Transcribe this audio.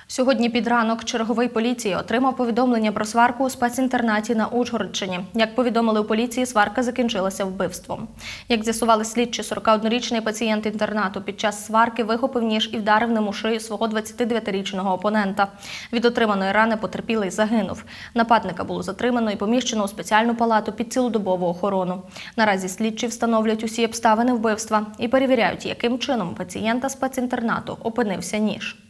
Сьогодні під ранок черговий поліції отримав повідомлення про сварку у спецінтернаті на Ужгородщині. Як повідомили у поліції, сварка закінчилася вбивством. Як з'ясували слідчі, 41-річний пацієнт інтернату під час сварки вихопив ніж і вдарив ним у шию свого 29-річного опонента. Від отриманої рани потерпілий загинув. Нападника було затримано і поміщено у спеціальну палату під цілодобову охорону. Наразі слідчі встановлюють усі обставини вбивства і перевіряють, яким чином у пацієнта спецінтернату опинився ніж.